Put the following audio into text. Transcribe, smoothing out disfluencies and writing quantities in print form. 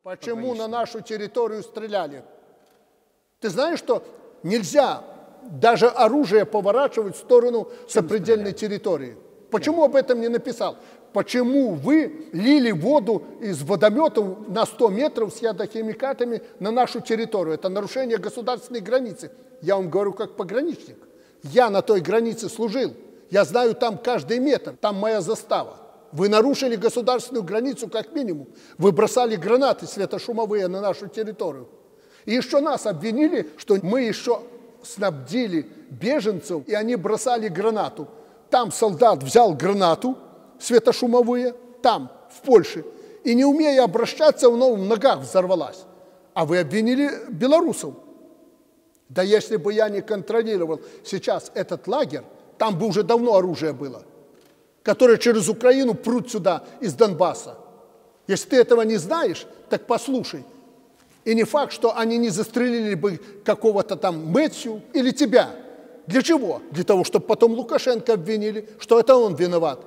Почему на нашу территорию стреляли? Ты знаешь, что нельзя даже оружие поворачивать в сторону сопредельной территории? Почему об этом не написал? Почему вы лили воду из водометов на 100 метров с ядохимикатами на нашу территорию? Это нарушение государственной границы. Я вам говорю как пограничник. Я на той границе служил. Я знаю там каждый метр. Там моя застава. Вы нарушили государственную границу как минимум. Вы бросали гранаты светошумовые на нашу территорию. И еще нас обвинили, что мы еще снабдили беженцев, и они бросали гранату. Там солдат взял гранату светошумовые, там, в Польше, и не умея обращаться, в ногах взорвалась. А вы обвинили белорусов. Да если бы я не контролировал сейчас этот лагерь, там бы уже давно оружие было, которые через Украину прут сюда из Донбасса. Если ты этого не знаешь, так послушай. И не факт, что они не застрелили бы какого-то там Мэтью или тебя. Для чего? Для того, чтобы потом Лукашенко обвинили, что это он виноват.